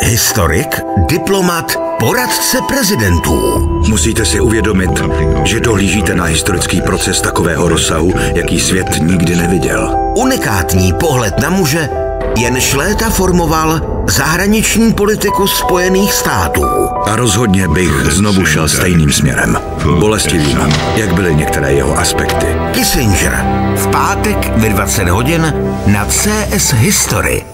Historik, diplomat, poradce prezidentů. Musíte si uvědomit, že dohlížíte na historický proces takového rozsahu, jaký svět nikdy neviděl. Unikátní pohled na muže, jenž léta formoval zahraniční politiku Spojených států. A rozhodně bych znovu šel stejným směrem. Bolestivým, jak byly některé jeho aspekty. Kissinger. V pátek ve 20 hodin na CS History.